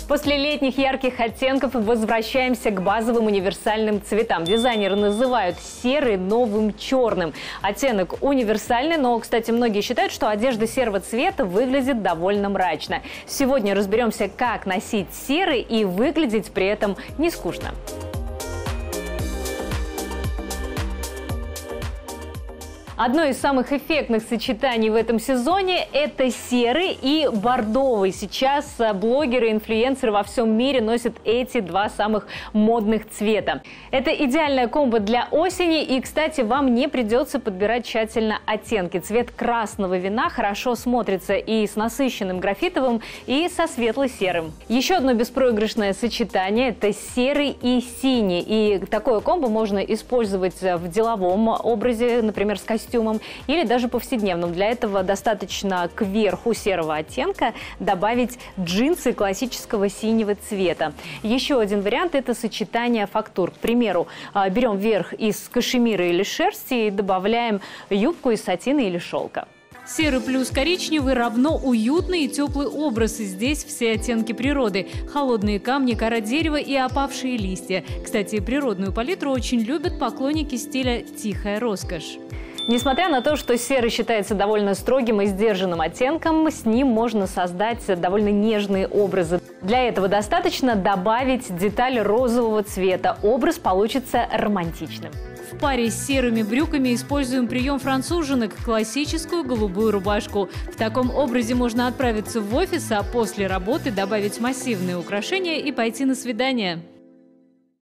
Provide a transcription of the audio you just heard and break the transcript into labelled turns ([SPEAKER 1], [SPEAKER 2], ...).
[SPEAKER 1] После летних ярких оттенков возвращаемся к базовым универсальным цветам. Дизайнеры называют серый новым черным. Оттенок универсальный, но, кстати, многие считают, что одежда серого цвета выглядит довольно мрачно. Сегодня разберемся, как носить серый и выглядеть при этом не скучно. Одно из самых эффектных сочетаний в этом сезоне – это серый и бордовый. Сейчас блогеры и инфлюенсеры во всем мире носят эти два самых модных цвета. Это идеальная комбо для осени, и, кстати, вам не придется подбирать тщательно оттенки. Цвет красного вина хорошо смотрится и с насыщенным графитовым, и со светло-серым. Еще одно беспроигрышное сочетание – это серый и синий. И такое комбо можно использовать в деловом образе, например, с костюмом, или даже повседневном. Для этого достаточно кверху серого оттенка добавить джинсы классического синего цвета. Еще один вариант – это сочетание фактур. К примеру, берем верх из кашемира или шерсти и добавляем юбку из сатина или шелка.
[SPEAKER 2] Серый плюс коричневый равно уютный и теплый образ. И здесь все оттенки природы. Холодные камни, кора дерева и опавшие листья. Кстати, природную палитру очень любят поклонники стиля «тихая роскошь».
[SPEAKER 1] Несмотря на то, что серый считается довольно строгим и сдержанным оттенком, с ним можно создать довольно нежные образы. Для этого достаточно добавить деталь розового цвета. Образ получится романтичным.
[SPEAKER 2] В паре с серыми брюками используем прием француженок – классическую голубую рубашку. В таком образе можно отправиться в офис, а после работы добавить массивные украшения и пойти на свидание.